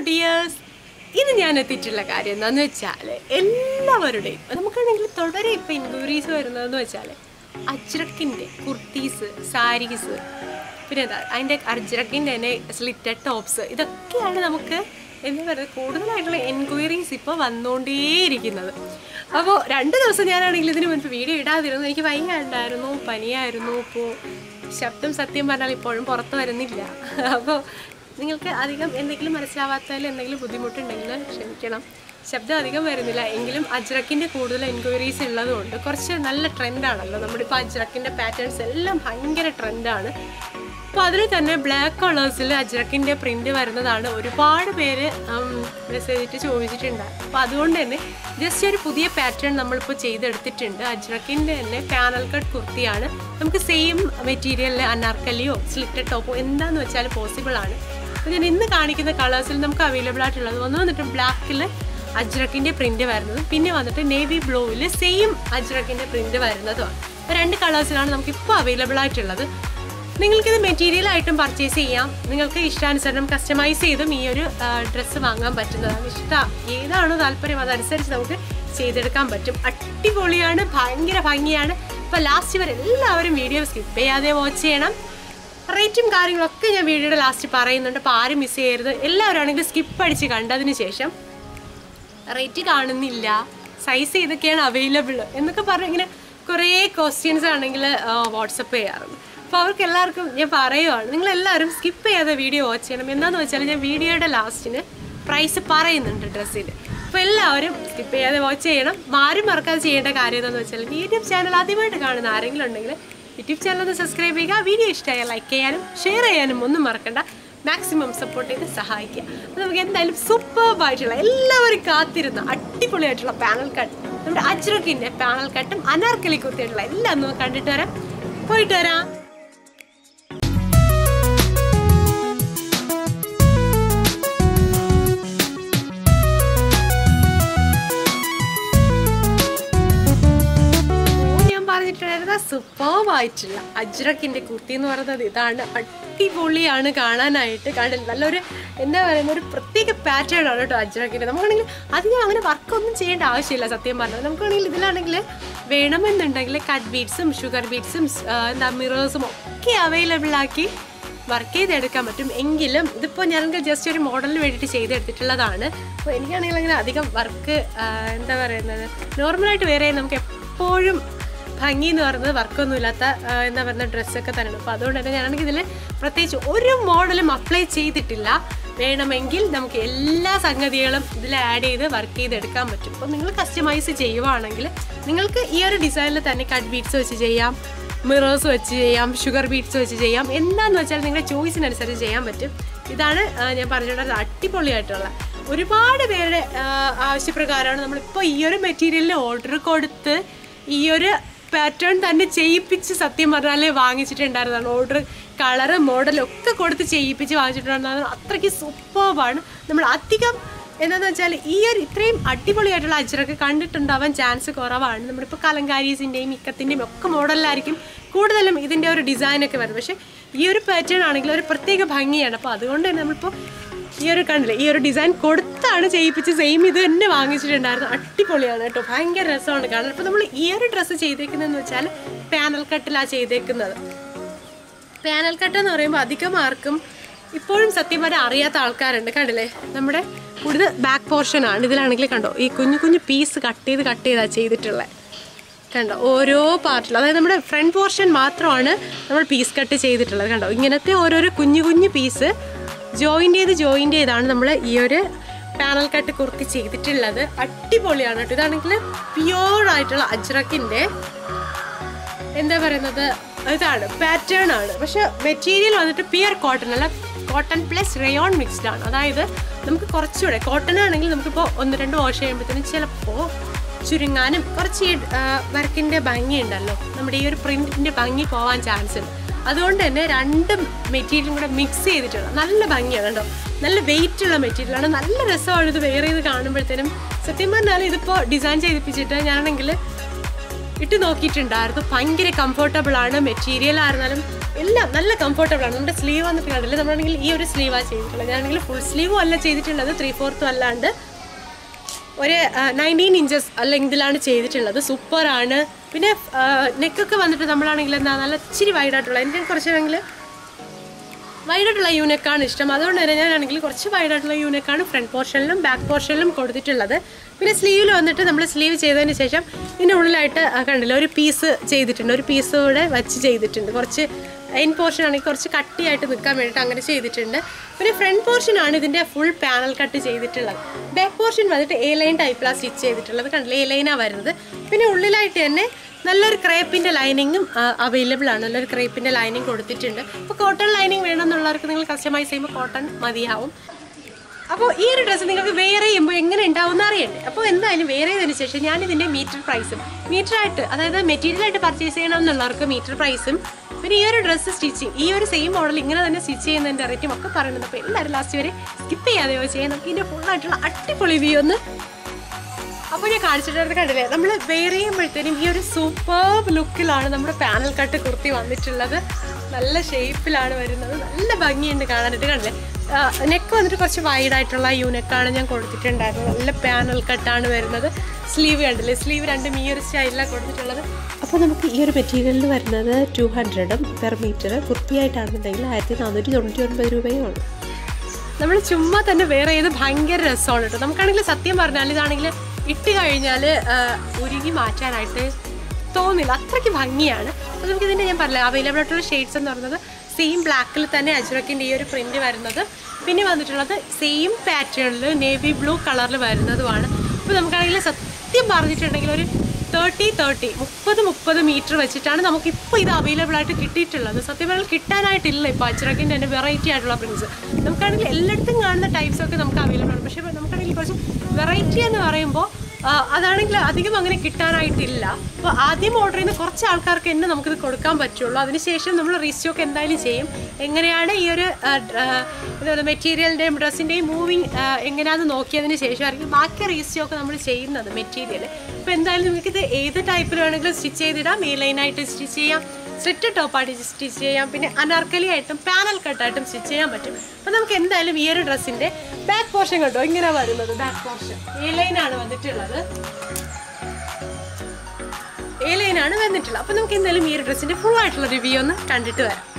dears. This is the കാര്യം എന്താണെന്ന് വെച്ചാൽ എല്ലാവരുടെയും നമുക്കാണെങ്കിൽ തുടരെ ഇപ്പോൾ ഇൻക്വയറീസ് വരുന്നതെന്ന് വെച്ചാൽ അജ്രക്കിൻ്റെ കുർത്തീസ് സാരീസ് പിന്നെ എന്താ അതിൻ്റെ അജ്രക്കിൻ്റെ തന്നെ സ്ലിറ്റഡ് ടോപ്സ് ഇതൊക്കെയാണ് നമുക്ക് എന്താ പറയുക കൂടുതലായിട്ടുള്ള എൻക്വയറീസ് ഇപ്പോൾ വന്നുകൊണ്ടേയിരിക്കുന്നത്. അപ്പോൾ 2 ദിവസം ഞാനാണെങ്കിൽ ഇതിന് മുൻപ് വീഡിയോ ഇടാതിരുന്നു. എനിക്ക് വയ്യാണ്ടായിരുന്നു, പനിയായിരുന്നു. ഇപ്പോൾ ശബ്ദം സത്യം പറഞ്ഞാൽ ഇപ്പോഴും പുറത്ത് വരുന്നില്ല. അപ്പോൾ നിങ്ങൾക്ക് അധികം എന്തെങ്കിലും മനസ്സിലാവാത്തതിൽ എന്തെങ്കിലും ബുദ്ധിമുട്ടുണ്ടെങ്കിൽ ക്ഷമിക്കണം. ശബ്ദം അധികം വരുന്നില്ല എങ്കിലും അജ്രക്കിൻ്റെ കൂടുതൽ എൻക്വയറീസ് ഉള്ളതുകൊണ്ട് കുറച്ച് നല്ല ട്രെൻഡാണല്ലോ നമ്മുടെ ഇപ്പോൾ അജ്രക്കിൻ്റെ പാറ്റേൺസ് എല്ലാം ഭയങ്കര ട്രെൻഡാണ്. അപ്പോൾ അതിൽ തന്നെ ബ്ലാക്ക് കളേഴ്സിൽ അജ്രക്കിൻ്റെ പ്രിൻ്റ് വരുന്നതാണ് ഒരുപാട് പേര് മെസ്സേജിട്ട് ചോദിച്ചിട്ടുണ്ട്. അപ്പോൾ അതുകൊണ്ട് തന്നെ ജസ്റ്റ് ഒരു പുതിയ പാറ്റേൺ നമ്മളിപ്പോൾ ചെയ്തെടുത്തിട്ടുണ്ട്. അജ്രക്കിൻ്റെ തന്നെ പാനൽ കട്ട് കുർത്തിയാണ്. നമുക്ക് സെയിം മെറ്റീരിയലിൽ അനാർക്കലിയോ സ്ലിറ്റഡ് ടോപ്പോ എന്താണെന്ന് വെച്ചാൽ പോസിബിൾ ആണ്. അപ്പോൾ ഞാൻ ഇന്ന് കാണിക്കുന്ന കളേഴ്സിൽ നമുക്ക് അവൈലബിൾ ആയിട്ടുള്ളത് വന്നിട്ട് ബ്ലാക്കിൽ അജ്രക്കിൻ്റെ പ്രിൻ്റ് വരുന്നതും പിന്നെ വന്നിട്ട് നേവി ബ്ലൂവിൽ സെയിം അജ്രക്കിൻ്റെ പ്രിൻ്റ് വരുന്നതുമാണ്. അപ്പോൾ 2 കളേഴ്സിലാണ് നമുക്കിപ്പോൾ അവൈലബിൾ ആയിട്ടുള്ളത്. നിങ്ങൾക്കിത് മെറ്റീരിയലായിട്ടും പർച്ചേസ് ചെയ്യാം. നിങ്ങൾക്ക് ഇഷ്ടാനുസരണം കസ്റ്റമൈസ് ചെയ്തും ഈ ഒരു ഡ്രസ്സ് വാങ്ങാൻ പറ്റുന്നതാണ്. ഏതാണോ താല്പര്യം അതനുസരിച്ച് നമുക്ക് ചെയ്തെടുക്കാൻ പറ്റും. അടിപൊളിയാണ്, ഭയങ്കര ഭംഗിയാണ്. അപ്പോൾ ലാസ്റ്റ് വരെ എല്ലാവരും വീഡിയോ സ്കിപ്പ് ചെയ്യാതെ വാച്ച് ചെയ്യണം. റേറ്റും കാര്യങ്ങളൊക്കെ ഞാൻ വീഡിയോയുടെ ലാസ്റ്റ് പറയുന്നുണ്ട്. അപ്പോൾ ആരും മിസ് ചെയ്യരുത്. എല്ലാവരും ആണെങ്കിൽ സ്കിപ്പ് അടിച്ച് കണ്ടതിന് ശേഷം റേറ്റ് കാണുന്നില്ല, സൈസ് ഇതൊക്കെയാണ് അവൈലബിൾ എന്നൊക്കെ പറഞ്ഞ് ഇങ്ങനെ കുറേ ക്വസ്റ്റ്യൻസ് ആണെങ്കിൽ വാട്സപ്പ് ചെയ്യാറുണ്ട്. അപ്പോൾ അവർക്ക് എല്ലാവർക്കും ഞാൻ പറയുവാണ്, നിങ്ങളെല്ലാവരും സ്കിപ്പ് ചെയ്യാതെ വീഡിയോ വാച്ച് ചെയ്യണം. എന്താണെന്ന് വെച്ചാൽ ഞാൻ വീഡിയോയുടെ ലാസ്റ്റിന് പ്രൈസ് പറയുന്നുണ്ട് ഡ്രസ്സിന്. അപ്പോൾ എല്ലാവരും സ്കിപ്പ് ചെയ്യാതെ വാച്ച് ചെയ്യണം. ആരും മറക്കാതെ ചെയ്യേണ്ട കാര്യം എന്താണെന്ന് വെച്ചാൽ യൂട്യൂബ് ചാനൽ ആദ്യമായിട്ട് കാണുന്ന ആരെങ്കിലും ഉണ്ടെങ്കിൽ യൂട്യൂബ് ചാനൽ ഒന്ന് സബ്സ്ക്രൈബ് ചെയ്യുക. വീഡിയോ ഇഷ്ടമായാൽ ലൈക്ക് ചെയ്യാനും ഷെയർ ചെയ്യാനും ഒന്നും മറക്കണ്ട. മാക്സിമം സപ്പോർട്ട് ചെയ്ത് സഹായിക്കുക. അപ്പോൾ നമുക്ക് എന്തായാലും സൂപ്പർബായിട്ടുള്ള എല്ലാവരും കാത്തിരുന്ന അടിപൊളിയായിട്ടുള്ള പാനൽ കട്ട് നമ്മുടെ അജ്രക്കിൻ്റെ പാനൽ കട്ടും അനാർക്കലി കുർത്തിയായിട്ടുള്ള എല്ലാം നമുക്ക് കണ്ടിട്ട് വരാം. പോയിട്ട് വരാം. സൂപ്പർബായിട്ടുള്ള അജ്രക്കിൻ്റെ കുർത്തി എന്ന് പറയുന്നത് ഇതാണ്. അടിപൊളിയാണ് കാണാനായിട്ട്. നല്ലൊരു എന്താ പറയുന്ന ഒരു പ്രത്യേക പാറ്റേൺ ആണ് കേട്ടോ അജ്രക്കിൻ്റെ. നമുക്കാണെങ്കിൽ അധികം അങ്ങനെ വർക്കൊന്നും ചെയ്യേണ്ട ആവശ്യമില്ല സത്യം പറഞ്ഞാൽ. നമുക്കാണെങ്കിൽ ഇതിലാണെങ്കിൽ വേണമെന്നുണ്ടെങ്കിൽ കട്ട് ബീഡ്സും ഷുഗർ ബീഡ്സും എന്താ മിറേഴ്സും ഒക്കെ അവൈലബിൾ ആക്കി വർക്ക് ചെയ്തെടുക്കാൻ പറ്റും. എങ്കിലും ഇതിപ്പോൾ ഞങ്ങൾക്ക് ജസ്റ്റ് ഒരു മോഡലിന് വേണ്ടിയിട്ട് ചെയ്തെടുത്തിട്ടുള്ളതാണ്. അപ്പോൾ എനിക്കാണെങ്കിൽ അങ്ങനെ അധികം വർക്ക് എന്താ പറയുന്നത് നോർമലായിട്ട് വേറെ നമുക്ക് എപ്പോഴും ഭംഗി എന്ന് പറയുന്നത് വർക്കൊന്നും ഇല്ലാത്ത എന്താ പറയുന്ന ഡ്രസ്സൊക്കെ തന്നെയാണ്. അപ്പോൾ അതുകൊണ്ട് തന്നെ ഞാനാണെങ്കിൽ ഇതിൽ പ്രത്യേകിച്ച് ഒരു മോഡലും അപ്ലൈ ചെയ്തിട്ടില്ല. വേണമെങ്കിൽ നമുക്ക് എല്ലാ സംഗതികളും ഇതിൽ ആഡ് ചെയ്ത് വർക്ക് ചെയ്തെടുക്കാൻ പറ്റും. അപ്പോൾ നിങ്ങൾ കസ്റ്റമൈസ് ചെയ്യുവാണെങ്കിൽ നിങ്ങൾക്ക് ഈ ഒരു ഡിസൈനിൽ തന്നെ കട്ട് ബീഡ്സ് വെച്ച് ചെയ്യാം, മിറേഴ്സ് വെച്ച് ചെയ്യാം, ഷുഗർ ബീഡ്സ് വെച്ച് ചെയ്യാം. എന്താണെന്ന് വെച്ചാൽ നിങ്ങളുടെ ചോയ്സിനനുസരിച്ച് ചെയ്യാൻ പറ്റും. ഇതാണ് ഞാൻ പറഞ്ഞിട്ടുള്ളത് അടിപൊളിയായിട്ടുള്ള ഒരുപാട് പേരുടെ ആവശ്യപ്രകാരമാണ് നമ്മളിപ്പോൾ ഈ ഒരു മെറ്റീരിയലിന് ഓർഡർ കൊടുത്ത് ഈ ഒരു പാറ്റേൺ തന്നെ ചെയ്യിപ്പിച്ച് സത്യം പറഞ്ഞാൽ വാങ്ങിച്ചിട്ടുണ്ടായിരുന്നതാണ്. ഓർഡർ കളറ് മോഡലൊക്കെ കൊടുത്ത് ചെയ്യിപ്പിച്ച് വാങ്ങിച്ചിട്ടുണ്ടായിരുന്നത്. അത്രയ്ക്ക് സൂപ്പർബാണ്. നമ്മൾ അധികം എന്താണെന്ന് വെച്ചാൽ ഈ ഒരു ഇത്രയും അടിപൊളിയായിട്ടുള്ള അജ്രക്ക് കണ്ടിട്ടുണ്ടാവാൻ ചാൻസ് കുറവാണ്. നമ്മളിപ്പോൾ കലങ്കാരീസിൻ്റെയും ഇക്കത്തിൻ്റെയും ഒക്കെ മോഡലിലായിരിക്കും കൂടുതലും ഇതിൻ്റെ ഒരു ഡിസൈനൊക്കെ വരുന്നത്. പക്ഷേ ഈ ഒരു പാറ്റേൺ ആണെങ്കിൽ ഒരു പ്രത്യേക ഭംഗിയാണ്. അപ്പോൾ അതുകൊണ്ട് തന്നെ നമ്മളിപ്പോൾ ഈ ഒരു കണ്ടില്ലേ ഈ ഒരു ഡിസൈൻ കൊടുത്താണ് ചെയ്യിപ്പിച്ച് സെയിം ഇത് തന്നെ വാങ്ങിച്ചിട്ടുണ്ടായിരുന്നു. അടിപൊളിയാണ് കേട്ടോ, ഭയങ്കര രസമാണ് കാണാൻ. അപ്പോൾ നമ്മൾ ഈ ഒരു ഡ്രസ്സ് ചെയ്തേക്കുന്നതെന്ന് വെച്ചാൽ പാനൽ കട്ടിലാണ് ചെയ്തേക്കുന്നത്. പാനൽ കട്ട് എന്ന് പറയുമ്പോൾ അധികം ആർക്കും ഇപ്പോഴും സത്യം വരെ അറിയാത്ത ആൾക്കാരുണ്ട്. കണ്ടില്ലേ നമ്മുടെ കൂടുതൽ ബാക്ക് പോർഷനാണ്. ഇതിലാണെങ്കിൽ കണ്ടോ ഈ കുഞ്ഞു കുഞ്ഞു പീസ് കട്ട് ചെയ്താണ് ചെയ്തിട്ടുള്ളത്. കണ്ടോ ഓരോ പാർട്ടിലും, അതായത് നമ്മുടെ ഫ്രണ്ട് പോർഷൻ മാത്രമാണ് നമ്മൾ പീസ് കട്ട് ചെയ്തിട്ടുള്ളത്. കണ്ടോ ഇങ്ങനത്തെ ഓരോരോ കുഞ്ഞു കുഞ്ഞു പീസ് ജോയിൻ്റ് ചെയ്താണ് നമ്മൾ ഈ ഒരു പാനൽ കട്ട് കുർത്തി ചെയ്തിട്ടുള്ളത്. അടിപൊളിയാണ് കേട്ടോ. ഇതാണെങ്കിൽ പ്യുവറായിട്ടുള്ള അജ്രക്കിൻ്റെ എന്താ പറയുന്നത് ഇതാണ് പാറ്റേൺ ആണ്. പക്ഷെ മെറ്റീരിയൽ വന്നിട്ട് പ്യുവർ കോട്ടൺ അല്ല, കോട്ടൺ പ്ലസ് റയോൺ മിക്സ്ഡ് ആണ്. അതായത് നമുക്ക് കുറച്ചുകൂടെ കോട്ടൺ ആണെങ്കിൽ നമുക്കിപ്പോൾ 1-2 വാഷ് ചെയ്യുമ്പോഴത്തേനും ചിലപ്പോൾ ചുരുങ്ങാനും കുറച്ച് വർക്കിൻ്റെ ഭംഗി ഉണ്ടല്ലോ, നമ്മുടെ ഈ ഒരു പ്രിൻറ്റിൻ്റെ ഭംഗി പോകാൻ ചാൻസ് ഉണ്ട്. അതുകൊണ്ട് തന്നെ 2 മെറ്റീരിയലും കൂടെ മിക്സ് ചെയ്തിട്ടുള്ള നല്ല ഭംഗിയാണ് കേട്ടോ. നല്ല വെയിറ്റുള്ള മെറ്റീരിയലാണ്, നല്ല രസമാണ് ഇത് വെയർ ചെയ്ത് കാണുമ്പോഴത്തേനും. സത്യം പറഞ്ഞാൽ ഇതിപ്പോൾ ഡിസൈൻ ചെയ്തിപ്പിച്ചിട്ട് ഞാനാണെങ്കിൽ ഇട്ട് നോക്കിയിട്ടുണ്ടായിരുന്നു. ഭയങ്കര കംഫർട്ടബിൾ ആണ്. മെറ്റീരിയൽ ആയിരുന്നാലും എല്ലാം നല്ല കംഫർട്ടബിൾ ആണ്. നമ്മുടെ സ്ലീവ് വന്നിട്ട് കണ്ടില്ല, നമ്മളാണെങ്കിൽ ഈ ഒരു സ്ലീവാണ് ചെയ്തിട്ടുള്ളത്. ഞാനാണെങ്കിൽ ഫുൾ സ്ലീവും അല്ല ചെയ്തിട്ടുള്ളത്, 3/4 അല്ലാണ്ട് ഒരു 19 ഇഞ്ചസ് ലെങ്തിലാണ് ചെയ്തിട്ടുള്ളത്. സൂപ്പറാണ്. പിന്നെ നെക്കൊക്കെ വന്നിട്ട് നമ്മളാണെങ്കിൽ എന്താ നല്ല ഇച്ചിരി വൈഡായിട്ടുള്ള, എനിക്ക് കുറച്ചാണെങ്കിൽ വൈഡായിട്ടുള്ള യൂനെക്കാണ് ഇഷ്ടം. അതുകൊണ്ട് തന്നെ ഞാനാണെങ്കിൽ കുറച്ച് വൈഡായിട്ടുള്ള യൂനെക്കാണ് ഫ്രണ്ട് പോർഷനിലും ബാക്ക് പോർഷനിലും കൊടുത്തിട്ടുള്ളത്. പിന്നെ സ്ലീവിൽ വന്നിട്ട് നമ്മൾ സ്ലീവ് ചെയ്തതിന് ശേഷം ഇതിൻ്റെ ഉള്ളിലായിട്ട് കണ്ടില്ല ഒരു പീസ് ചെയ്തിട്ടുണ്ട്, ഒരു പീസ് കൂടെ വച്ച് ചെയ്തിട്ടുണ്ട്. കുറച്ച് എൻ പോർഷൻ ആണെങ്കിൽ കുറച്ച് കട്ടിയായിട്ട് നിൽക്കാൻ വേണ്ടിയിട്ട് അങ്ങനെ ചെയ്തിട്ടുണ്ട്. പിന്നെ ഫ്രണ്ട് പോർഷനാണ് ഇതിൻ്റെ ഫുൾ പാനൽ കട്ട് ചെയ്തിട്ടുള്ളത്. ബാക്ക് പോർഷൻ വന്നിട്ട് എ ലൈൻ ടൈപ്പിലാണ് സ്റ്റിച്ച് ചെയ്തിട്ടുള്ളത്. കണ്ടില്ല, എ ലൈനാണ് വരുന്നത്. പിന്നെ ഉള്ളിലായിട്ട് തന്നെ നല്ലൊരു ക്രേപ്പിൻ്റെ ലൈനിങ്ങും അവൈലബിൾ ആണ്. നല്ലൊരു ക്രേപ്പിൻ്റെ ലൈനിങ് കൊടുത്തിട്ടുണ്ട്. അപ്പോൾ കോട്ടൺ ലൈനിങ് വേണമെന്നുള്ളവർക്ക് നിങ്ങൾ കസ്റ്റമൈസ് ചെയ്യുമ്പോൾ കോട്ടൺ മതിയാവും. അപ്പോൾ ഈ ഒരു ഡ്രസ്സ് നിങ്ങൾക്ക് വേറെ ചെയ്യുമ്പോൾ എങ്ങനെ ഉണ്ടാവും എന്ന് അറിയണ്ടേ. അപ്പോൾ എന്തായാലും വേറെ ചെയ്തതിന് ശേഷം ഞാനിതിൻ്റെ മീറ്റർ പ്രൈസും മീറ്ററായിട്ട്, അതായത് മെറ്റീരിയലായിട്ട് പർച്ചേസ് ചെയ്യണമെന്നുള്ളവർക്ക് മീറ്റർ പ്രൈസും പിന്നെ ഈ ഒരു ഡ്രസ്സ് സ്റ്റിച്ചിങ് ഈ ഒരു സെയിം മോഡൽ ഇങ്ങനെ തന്നെ സ്റ്റിച്ച് ചെയ്യുന്നതിൻ്റെ റേറ്റും ഒക്കെ പറയുന്നത്. അപ്പോൾ എല്ലാവരും ലാസ്റ്റ് വരെ സ്കിപ്പ് ചെയ്യാതെ ചെയ്യാം. നമുക്ക് ഇതിൻ്റെ ഫുള്ളായിട്ടുള്ള അടിപൊളി വ്യൂ ഒന്ന് അപ്പോൾ ഞാൻ കാണിച്ചിട്ട് കണ്ടില്ലേ, നമ്മൾ വേറെ ചെയ്യുമ്പോഴത്തേനും ഈ ഒരു സൂപ്പർ ലുക്കിലാണ് നമ്മുടെ പാനൽ കട്ട് കുർത്തി വന്നിട്ടുള്ളത്. നല്ല ഷേപ്പിലാണ് വരുന്നത്, നല്ല ഭംഗിയുണ്ട് കാണാനായിട്ട്. കണ്ടില്ലേ, നെക്ക് വന്നിട്ട് കുറച്ച് വൈഡായിട്ടുള്ള നെക്കാണ് ഞാൻ കൊടുത്തിട്ടുണ്ടായിരുന്നത്. നല്ല പാനൽ കട്ടാണ് വരുന്നത്. സ്ലീവ് കണ്ടില്ലേ, സ്ലീവ് രണ്ടും ഈ ഒരു സ്റ്റൈലിലാണ് കൊടുത്തിട്ടുള്ളത്. അപ്പോൾ നമുക്ക് ഈ ഒരു മെറ്റീരിയലിൽ വരുന്നത് 200 പെർ മീറ്റർ. കുർത്തിയായിട്ടാണെന്നുണ്ടെങ്കിൽ 1499 രൂപയേ ഉള്ളൂ. നമ്മൾ ചുമ്മാ തന്നെ വേറെ ചെയ്ത് ഭയങ്കര രസമാണ് കേട്ടോ. നമുക്കാണെങ്കിൽ സത്യം പറഞ്ഞാൽ ഇതാണെങ്കിൽ ഇട്ട് കഴിഞ്ഞാൽ ഉരുകി മാറ്റാനായിട്ട് തോന്നില്ല, അത്രയ്ക്ക് ഭംഗിയാണ്. അപ്പോൾ നമുക്കിതിൻ്റെ ഞാൻ പറഞ്ഞില്ല അവൈലബിൾ ആയിട്ടുള്ള ഷെയ്ഡ്സ് എന്ന് പറയുന്നത് സെയിം ബ്ലാക്കിൽ തന്നെ അജ്രക്കിൻ്റെ ഈ ഒരു പ്രിൻറ്റ് വരുന്നത്, പിന്നെ വന്നിട്ടുള്ളത് സെയിം പാറ്റേണിൽ നേവി ബ്ലൂ കളറിൽ വരുന്നതുമാണ്. അപ്പോൾ നമുക്കാണെങ്കിൽ സത്യം പറഞ്ഞിട്ടുണ്ടെങ്കിൽ ഒരു 30 മീറ്റർ വെച്ചിട്ടാണ് നമുക്കിപ്പോൾ ഇത് അവൈലബിൾ ആയിട്ട് കിട്ടിയിട്ടുള്ളത്. സത്യം പറഞ്ഞാൽ കിട്ടാനായിട്ടില്ല ഇപ്പോൾ അജ്രക്കിൻ്റെ തന്നെ വെറൈറ്റി ആയിട്ടുള്ള പ്രിൻറ്റ്സ്. നമുക്കാണെങ്കിൽ എല്ലായിടത്തും കാണുന്ന ടൈപ്സൊക്കെ നമുക്ക് അവൈലബിൾ ആണ്. പക്ഷേ നമുക്കാണെങ്കിൽ കുറച്ച് വെറൈറ്റി എന്ന് പറയുമ്പോൾ അതാണെങ്കിൽ അധികം അങ്ങനെ കിട്ടാനായിട്ടില്ല. അപ്പോൾ ആദ്യം ഓർഡർ ചെയ്യുന്ന കുറച്ച് ആൾക്കാർക്ക് തന്നെ നമുക്കിത് കൊടുക്കാൻ പറ്റുള്ളൂ. അതിനുശേഷം നമ്മൾ റീസ്റ്റോക്ക് എന്തായാലും ചെയ്യും. എങ്ങനെയാണ് ഈ ഒരു മെറ്റീരിയലിൻ്റെയും ഡ്രസ്സിൻ്റെയും മൂവിങ് എങ്ങനെയാണെന്ന് നോക്കിയതിന് ശേഷമായിരിക്കും ബാക്കി റീസ്റ്റോക്ക് നമ്മൾ ചെയ്യുന്നത് മെറ്റീരിയൽ. അപ്പോൾ എന്തായാലും നമുക്കിത് ഏത് ടൈപ്പിൽ വേണമെങ്കിലും സ്റ്റിച്ച് ചെയ്തിടാം. എ ലൈനായിട്ട് സ്റ്റിച്ച് ചെയ്യാം, സ്ലിറ്റഡ് ടോപ്പായിട്ട് സ്റ്റിച്ച് ചെയ്യാം, പിന്നെ അനാർക്കലി ആയിട്ടും പാനൽ കട്ടായിട്ടും സ്റ്റിച്ച് ചെയ്യാൻ പറ്റും. അപ്പോൾ നമുക്ക് എന്തായാലും ഈ ഒരു ഡ്രസ്സിൻ്റെ ബാക്ക് പോർഷൻ കേട്ടോ ഇങ്ങനെ വരുന്നത്. ബാക്ക് പോർഷൻ എ ലൈനാണ് വന്നിട്ടുള്ളത്, എ ലൈനാണ് വന്നിട്ടുള്ളത്. അപ്പോൾ നമുക്ക് എന്തായാലും ഈ ഒരു ഡ്രസ്സിൻ്റെ ഫുൾ ആയിട്ടുള്ള റിവ്യൂ ഒന്ന് കണ്ടിട്ട് വരാം.